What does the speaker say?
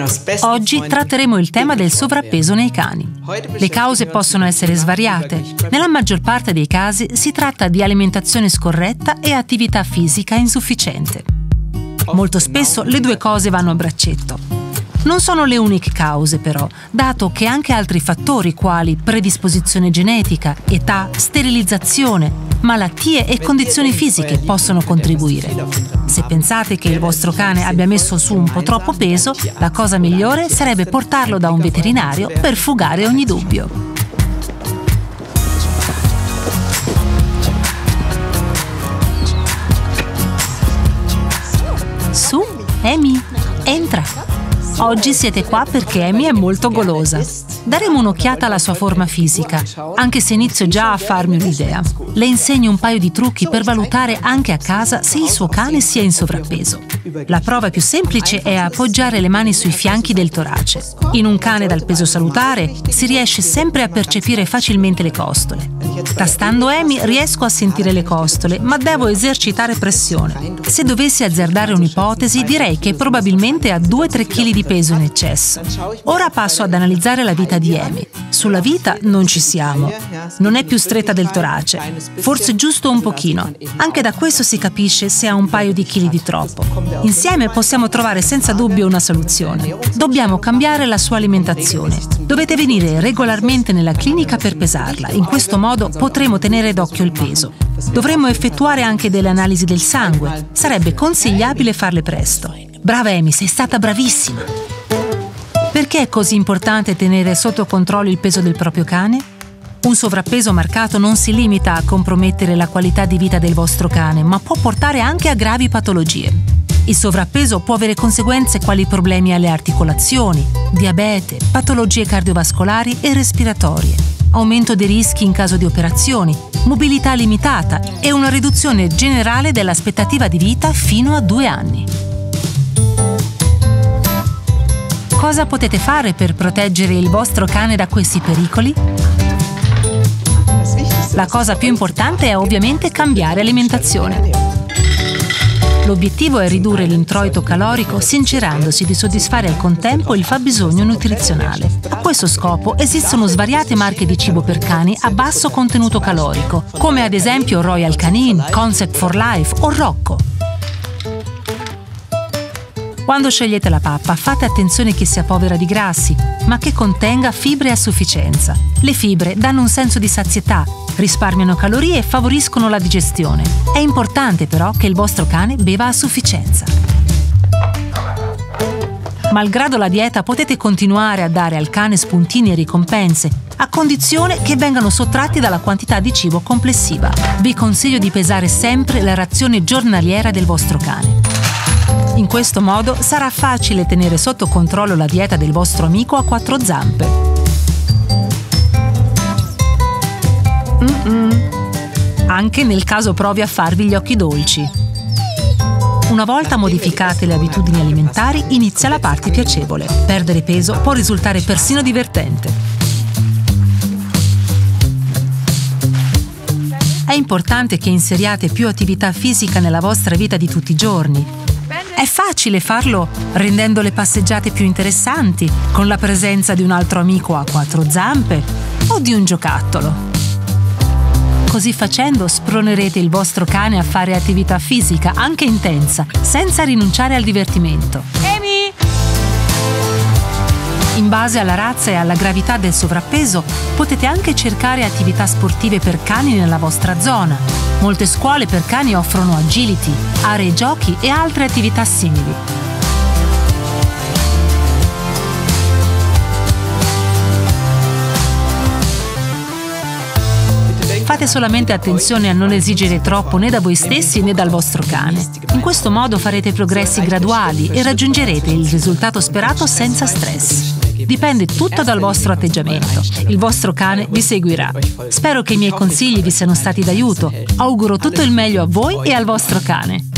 Oggi tratteremo il tema del sovrappeso nei cani. Le cause possono essere svariate. Nella maggior parte dei casi si tratta di alimentazione scorretta e attività fisica insufficiente. Molto spesso le due cose vanno a braccetto. Non sono le uniche cause, però, dato che anche altri fattori quali predisposizione genetica, età, sterilizzazione, malattie e condizioni fisiche possono contribuire. Se pensate che il vostro cane abbia messo su un po' troppo peso, la cosa migliore sarebbe portarlo da un veterinario per fugare ogni dubbio. Su, Amy, entra! Oggi siete qua perché Amy è molto golosa. Daremo un'occhiata alla sua forma fisica, anche se inizio già a farmi un'idea. Le insegno un paio di trucchi per valutare anche a casa se il suo cane sia in sovrappeso. La prova più semplice è appoggiare le mani sui fianchi del torace. In un cane dal peso salutare si riesce sempre a percepire facilmente le costole. Tastando Amy riesco a sentire le costole, ma devo esercitare pressione. Se dovessi azzardare un'ipotesi, direi che probabilmente ha 2-3 kg di peso in eccesso. Ora passo ad analizzare la vita di Amy. Sulla vita non ci siamo. Non è più stretta del torace, forse giusto un pochino. Anche da questo si capisce se ha un paio di chili di troppo. Insieme possiamo trovare senza dubbio una soluzione. Dobbiamo cambiare la sua alimentazione. Dovete venire regolarmente nella clinica per pesarla. In questo modo potremo tenere d'occhio il peso. Dovremmo effettuare anche delle analisi del sangue. Sarebbe consigliabile farle presto. Brava Amy, sei stata bravissima! Perché è così importante tenere sotto controllo il peso del proprio cane? Un sovrappeso marcato non si limita a compromettere la qualità di vita del vostro cane, ma può portare anche a gravi patologie. Il sovrappeso può avere conseguenze quali problemi alle articolazioni, diabete, patologie cardiovascolari e respiratorie, aumento dei rischi in caso di operazioni, mobilità limitata e una riduzione generale dell'aspettativa di vita fino a 2 anni. Cosa potete fare per proteggere il vostro cane da questi pericoli? La cosa più importante è ovviamente cambiare alimentazione. L'obiettivo è ridurre l'introito calorico sincerandosi di soddisfare al contempo il fabbisogno nutrizionale. A questo scopo esistono svariate marche di cibo per cani a basso contenuto calorico, come ad esempio Royal Canin, Concept for Life o Rocco. Quando scegliete la pappa, fate attenzione che sia povera di grassi, ma che contenga fibre a sufficienza. Le fibre danno un senso di sazietà, risparmiano calorie e favoriscono la digestione. È importante però che il vostro cane beva a sufficienza. Malgrado la dieta, potete continuare a dare al cane spuntini e ricompense, a condizione che vengano sottratti dalla quantità di cibo complessiva. Vi consiglio di pesare sempre la razione giornaliera del vostro cane. In questo modo sarà facile tenere sotto controllo la dieta del vostro amico a 4 zampe. Anche nel caso provi a farvi gli occhi dolci. Una volta modificate le abitudini alimentari, inizia la parte piacevole. Perdere peso può risultare persino divertente. È importante che inseriate più attività fisica nella vostra vita di tutti i giorni. È facile farlo rendendo le passeggiate più interessanti, con la presenza di un altro amico a 4 zampe o di un giocattolo. Così facendo spronerete il vostro cane a fare attività fisica, anche intensa, senza rinunciare al divertimento. Amy! In base alla razza e alla gravità del sovrappeso, potete anche cercare attività sportive per cani nella vostra zona. Molte scuole per cani offrono agility, aree giochi e altre attività simili. Fate solamente attenzione a non esigere troppo né da voi stessi né dal vostro cane. In questo modo farete progressi graduali e raggiungerete il risultato sperato senza stress. Dipende tutto dal vostro atteggiamento. Il vostro cane vi seguirà. Spero che i miei consigli vi siano stati d'aiuto. Auguro tutto il meglio a voi e al vostro cane.